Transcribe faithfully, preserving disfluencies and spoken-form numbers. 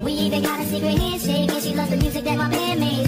We even got a secret handshake, and she loves the music that my band made.